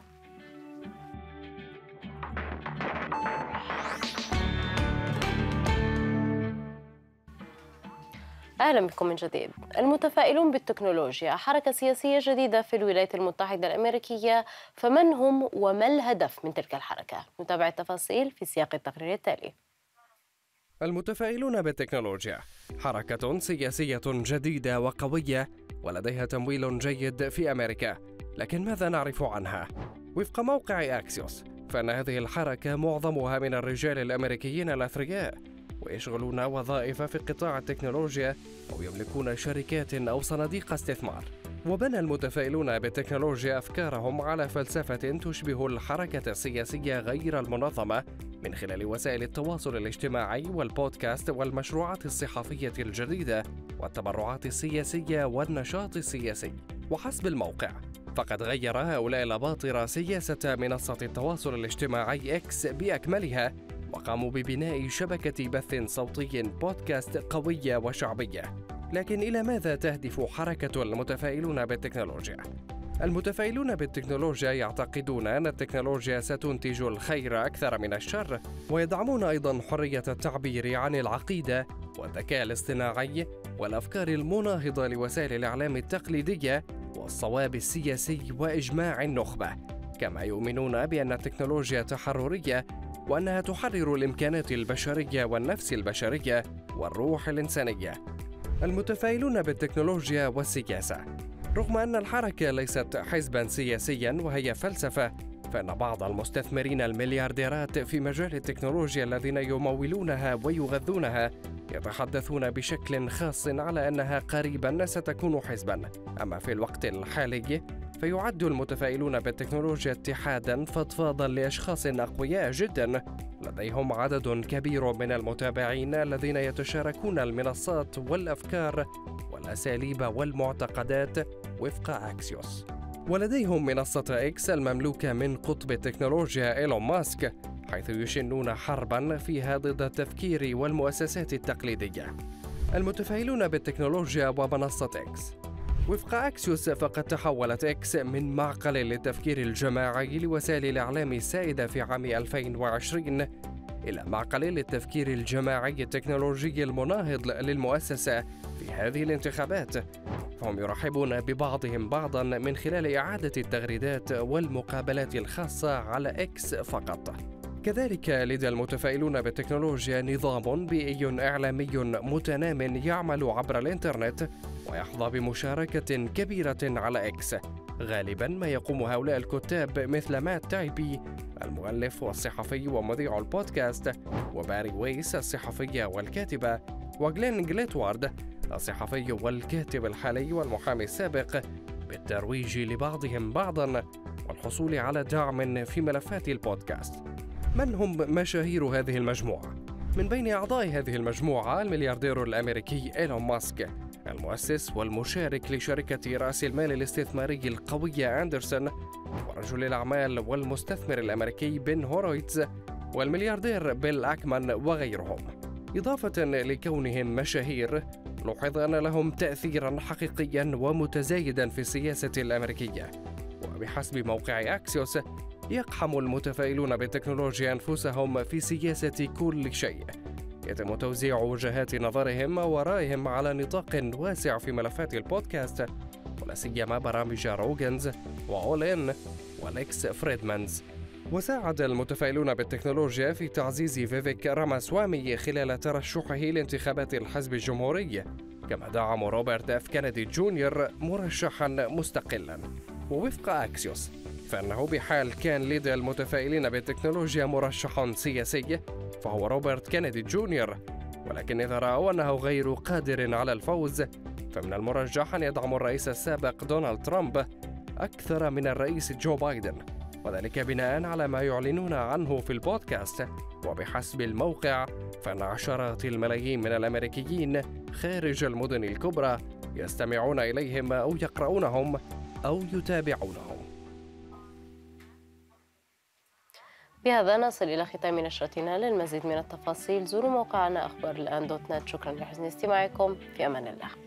أهلا بكم من جديد. المتفائلون بالتكنولوجيا حركة سياسية جديدة في الولايات المتحدة الأمريكية، فمن هم وما الهدف من تلك الحركة؟ نتابع التفاصيل في سياق التقرير التالي. المتفائلون بالتكنولوجيا حركة سياسية جديدة وقوية ولديها تمويل جيد في أمريكا، لكن ماذا نعرف عنها؟ وفق موقع أكسيوس فإن هذه الحركة معظمها من الرجال الأمريكيين الأثرياء، ويشغلون وظائف في قطاع التكنولوجيا أو يملكون شركات أو صناديق استثمار. وبنى المتفائلون بالتكنولوجيا أفكارهم على فلسفة تشبه الحركة السياسية غير المنظمة من خلال وسائل التواصل الاجتماعي والبودكاست والمشروعات الصحفية الجديدة والتبرعات السياسية والنشاط السياسي. وحسب الموقع فقد غير هؤلاء الأباطرة سياسة منصة التواصل الاجتماعي إكس بأكملها، وقاموا ببناء شبكة بث صوتي بودكاست قوية وشعبية. لكن إلى ماذا تهدف حركة المتفائلون بالتكنولوجيا؟ المتفائلون بالتكنولوجيا يعتقدون أن التكنولوجيا ستنتج الخير أكثر من الشر، ويدعمون أيضا حرية التعبير عن العقيدة والذكاء الاصطناعي والأفكار المناهضة لوسائل الإعلام التقليدية والصواب السياسي وإجماع النخبة. كما يؤمنون بأن التكنولوجيا تحررية، وأنها تحرر الإمكانات البشرية والنفس البشرية والروح الإنسانية. المتفائلون بالتكنولوجيا والسياسة. رغم أن الحركة ليست حزباً سياسياً وهي فلسفة، فإن بعض المستثمرين المليارديرات في مجال التكنولوجيا الذين يمولونها ويغذونها يتحدثون بشكل خاص على أنها قريباً ستكون حزباً. أما في الوقت الحالي فيعد المتفائلون بالتكنولوجيا اتحاداً فضفاضاً لأشخاص أقوياء جداً لديهم عدد كبير من المتابعين الذين يتشاركون المنصات والأفكار والأساليب والمعتقدات وفق أكسيوس. ولديهم منصة إكس المملوكة من قطب التكنولوجيا إيلون ماسك، حيث يشنون حرباً فيها ضد التفكير والمؤسسات التقليدية. المتفاعلون بالتكنولوجيا ومنصة إكس. وفق أكسيوس فقد تحولت إكس من معقل للتفكير الجماعي لوسائل الإعلام السائدة في عام ألفين وعشرين إلى معقل للتفكير الجماعي التكنولوجي المناهض للمؤسسة في هذه الانتخابات، فهم يرحبون ببعضهم بعضاً من خلال إعادة التغريدات والمقابلات الخاصة على إكس فقط. كذلك لدى المتفاعلون بالتكنولوجيا نظام بيئي إعلامي متنام يعمل عبر الإنترنت ويحظى بمشاركة كبيرة على إكس. غالباً ما يقوم هؤلاء الكتاب مثل مات تايبي المؤلف والصحفي ومذيع البودكاست، وباري ويس الصحفية والكاتبة، وغلين جليتوارد الصحفي والكاتب الحالي والمحامي السابق، بالترويج لبعضهم بعضاً والحصول على دعم في ملفات البودكاست. من هم مشاهير هذه المجموعة؟ من بين أعضاء هذه المجموعة الملياردير الأمريكي إيلون ماسك، المؤسس والمشارك لشركة رأس المال الاستثماري القوية أندرسون، ورجل الأعمال والمستثمر الأمريكي بن هورويتز، والملياردير بيل أكمان وغيرهم. إضافة لكونهم مشاهير، لوحظ أن لهم تأثيراً حقيقياً ومتزايداً في السياسة الأمريكية. وبحسب موقع أكسيوس، يقحم المتفاعلون بالتكنولوجيا أنفسهم في سياسة كل شيء. يتم توزيع وجهات نظرهم وآرائهم على نطاق واسع في ملفات البودكاست، ولا سيما برامج روجنز وأول إن والإكس فريدمانز. وساعد المتفاعلون بالتكنولوجيا في تعزيز فيفيك راماسوامي خلال ترشحه لانتخابات الحزب الجمهوري، كما دعموا روبرت اف كينيدي جونيور مرشحا مستقلا. ووفق أكسيوس فإنه بحال كان لدى المتفاعلين بالتكنولوجيا مرشح سياسي فهو روبرت كينيدي جونيور، ولكن إذا رأوا أنه غير قادر على الفوز فمن المرجح أن يدعموا الرئيس السابق دونالد ترامب أكثر من الرئيس جو بايدن، وذلك بناء على ما يعلنون عنه في البودكاست. وبحسب الموقع فإن عشرات الملايين من الأمريكيين خارج المدن الكبرى يستمعون إليهم أو يقرؤونهم أو يتابعونهم. بهذا نصل إلى ختام نشرتنا. للمزيد من التفاصيل زوروا موقعنا أخبار الآن دوت نت. شكرا لحسن استماعكم، في أمان الله.